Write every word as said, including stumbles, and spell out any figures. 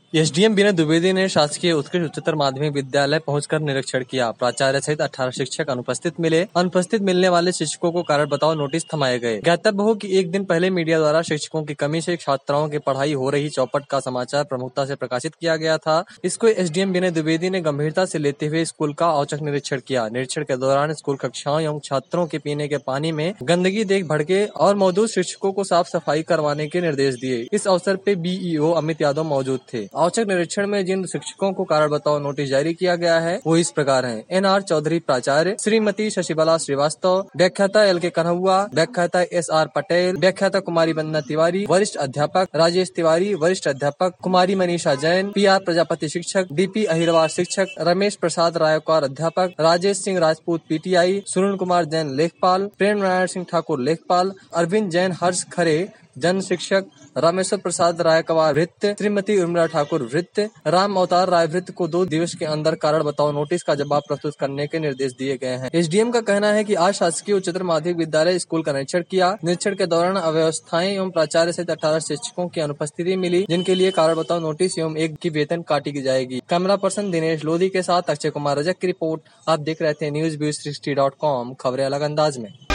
SDM विनय द्विवेदी ने शासकीय उत्कृष्ट उच्चतर माध्यमिक विद्यालय पहुंचकर निरीक्षण किया। प्राचार्य सहित अठारह शिक्षक अनुपस्थित मिले। अनुपस्थित मिलने वाले शिक्षकों को कारण बताओ नोटिस थमाए गए। ज्ञातव्य हो कि एक दिन पहले मीडिया द्वारा शिक्षकों की कमी से छात्राओं की पढ़ाई हो रही चौपट का समाचार प्रमुखता से प्रकाशित किया गया था। इसको एसडीएम विनय द्विवेदी ने गंभीरता से लेते हुए स्कूल का औचक निरीक्षण किया। निरीक्षण के दौरान स्कूल कक्षाओं एवं छात्रों के पीने के पानी में गंदगी देख भड़के और मौजूद शिक्षकों को साफ सफाई करवाने के निर्देश दिए। इस अवसर पे बीईओ अमित यादव मौजूद थे। औचक निरीक्षण में जिन शिक्षकों को कारण बताओ नोटिस जारी किया गया है वो इस प्रकार हैं। एन आर चौधरी प्राचार्य, श्रीमती शशिबाला श्रीवास्तव, व्याख्याता एल के कन्हौआ, व्याख्याता एस आर पटेल, व्याख्याता कुमारी वंदना तिवारी, वरिष्ठ अध्यापक राजेश तिवारी, वरिष्ठ अध्यापक कुमारी मनीषा जैन, पी आर प्रजापति शिक्षक, डीपी अहिरवार शिक्षक, रमेश प्रसाद रायकवार अध्यापक, राजेश सिंह राजपूत पीटीआई, सुनील कुमार जैन लेखपाल, प्रेम नारायण सिंह ठाकुर लेखपाल, अरविंद जैन हर्ष खरे जन शिक्षक, रामेश्वर प्रसाद रायकवार वृत्त, श्रीमती उर्मिला ठाकुर वृत्त, राम अवतार राय वृत्त को दो दिवस के अंदर कारण बताओ नोटिस का जवाब प्रस्तुत करने के निर्देश दिए गए हैं। एसडीएम का कहना है कि आज शासकीय उच्चतर माध्यमिक विद्यालय स्कूल का निरीक्षण किया। निरीक्षण के दौरान अव्यवस्थाएं एवं प्राचार्य सहित अठारह शिक्षकों की अनुपस्थिति मिली, जिनके लिए कारण बताओ नोटिस एवं एक की वेतन काटी जाएगी। कैमरा पर्सन दिनेश लोधी के साथ अक्षय कुमार रजक की रिपोर्ट। आप देख रहे थे news views sixty dot com, खबरें अलग अंदाज में।